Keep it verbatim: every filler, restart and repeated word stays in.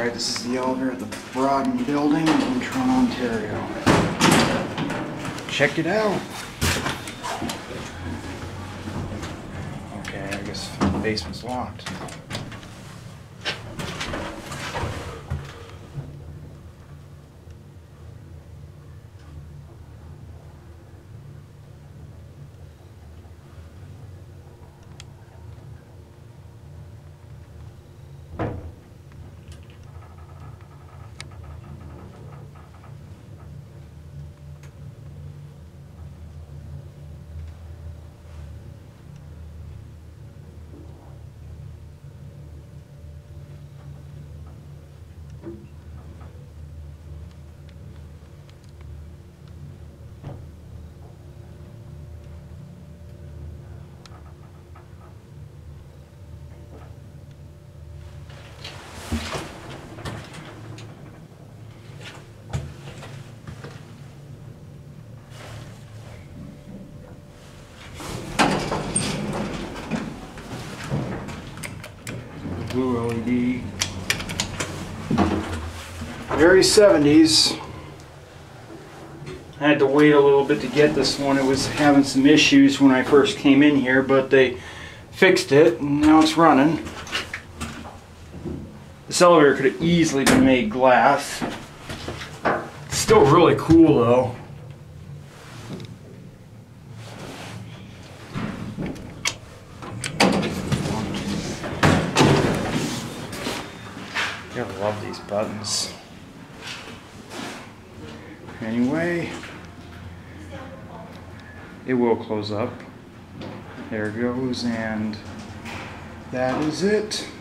Alright, this is the elevator at the Broadon building in Toronto, Ontario. Check it out. Okay, I guess the basement's locked. Blue L E D. Very seventies. I had to wait a little bit to get this one. It was having some issues when I first came in here, but they fixed it and now it's running. This elevator could have easily been made glass. It's still really cool though. I love these buttons. Anyway, it will close up. There it goes, and that is it.